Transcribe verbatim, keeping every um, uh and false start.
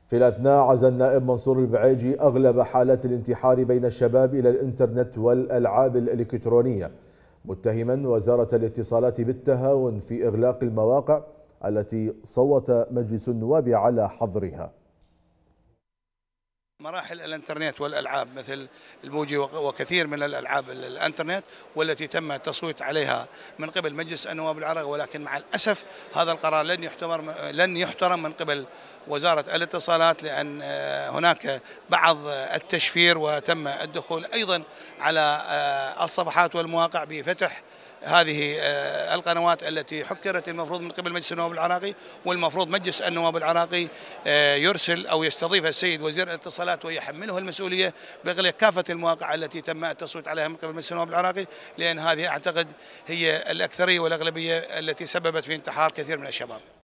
في الأثناء عزا النائب منصور البعيجي أغلب حالات الانتحار بين الشباب إلى الإنترنت والألعاب الإلكترونية، متهما وزارة الاتصالات بالتهاون في إغلاق المواقع التي صوت مجلس النواب على حظرها. مراحل الانترنت والالعاب مثل البوجي وكثير من الالعاب الانترنت والتي تم التصويت عليها من قبل مجلس النواب العراقي، ولكن مع الاسف هذا القرار لن يحترم لن يحترم من قبل وزاره الاتصالات، لان هناك بعض التشفير وتم الدخول ايضا على الصفحات والمواقع بفتح هذه القنوات التي حكرت المفروض من قبل مجلس النواب العراقي، والمفروض مجلس النواب العراقي يرسل أو يستضيف السيد وزير الاتصالات ويحمله المسؤولية بإغلاق كافة المواقع التي تم التصويت عليها من قبل مجلس النواب العراقي، لأن هذه أعتقد هي الأكثرية والأغلبية التي سببت في انتحار كثير من الشباب.